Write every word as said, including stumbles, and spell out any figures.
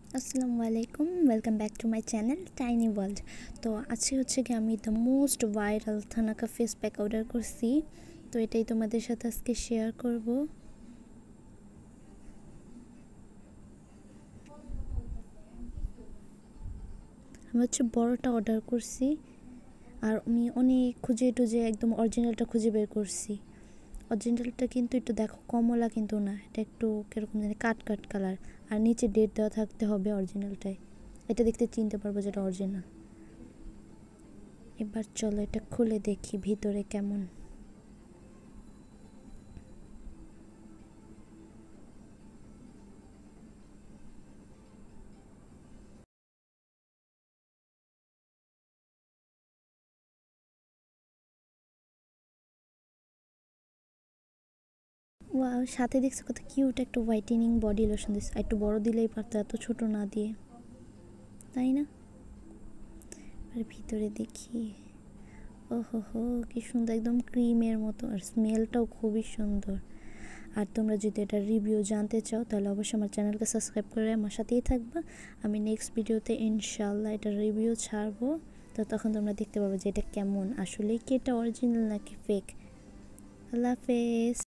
আসসালামু আলাইকুম, welcome back to my channel tiny world. তো আজকে হচ্ছে কি আমি the most viral thanaka face pack order করছি। তো এটাই তোমাদের সাথে আজকে শেয়ার করব। আমি হচ্ছে বড়টা অর্ডার করছি, আর আমি অনেক খুঁজে টুজে একদম অরিজিনালটা খুঁজে বের করছি। অরিজিনালটা কিন্তু একটু দেখো কমলা কিন্তু না, এটা একটু কীরকম জানি কাট কাট কালার, আর নিচে ডেট দেওয়া থাকতে হবে অরিজিনালটাই। এটা দেখতে চিনতে পারবো যেটা অরিজিনাল। এবার চলো এটা খুলে দেখি ভিতরে কেমন। ওয়াও, সাথে দেখছো কত কিউট একটা হোয়াইটেনিং বডি লোশন দিচ্ছে। একটু বড় দিলেই পারতো, এত ছোট না দিয়ে, তাই না? আর ভিতরে দেখি, ও হো হো কি সুন্দর, একদম ক্রিমের মতো, আর স্মেলটাও খুবই সুন্দর। আর তোমরা যদি এটা রিভিউ জানতে চাও তাহলে অবশ্যই আমার চ্যানেলকে সাবস্ক্রাইব করে আমার সাথেই থাকবা। আমি নেক্সট ভিডিওতে ইনশাল্লাহ এটা রিভিউ ছাড়বো। তো তখন তোমরা দেখতে পাবে যে এটা কেমন, আসলে কি এটা অরিজিনাল নাকি ফেক। আল্লাহ হাফেজ।